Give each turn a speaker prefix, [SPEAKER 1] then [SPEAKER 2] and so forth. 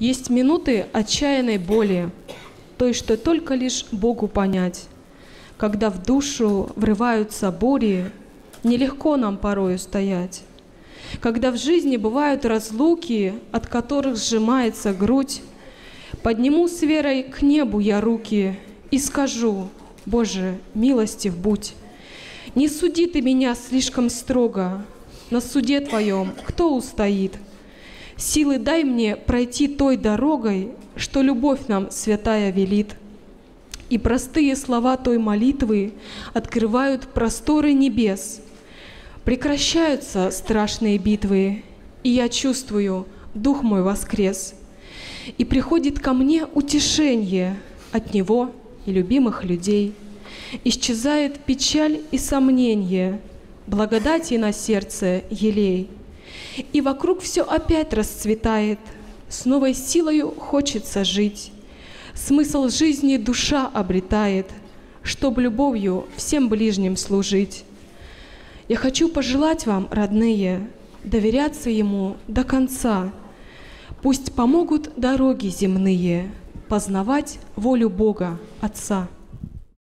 [SPEAKER 1] Есть минуты отчаянной боли, той, что только лишь Богу понять. Когда в душу врываются бури, нелегко нам порою стоять. Когда в жизни бывают разлуки, от которых сжимается грудь, подниму с верой к небу я руки и скажу: Боже, милостив будь. Не суди ты меня слишком строго, на суде Твоем кто устоит? Силы дай мне пройти той дорогой, что любовь нам святая велит. И простые слова той молитвы открывают просторы небес. Прекращаются страшные битвы, и я чувствую, дух мой воскрес. И приходит ко мне утешение от Него и любимых людей. Исчезает печаль и сомнение, благодати на сердце елей. И вокруг все опять расцветает, с новой силою хочется жить. Смысл жизни душа обретает, чтоб любовью всем ближним служить. Я хочу пожелать вам, родные, доверяться Ему до конца. Пусть помогут дороги земные познавать волю Бога Отца.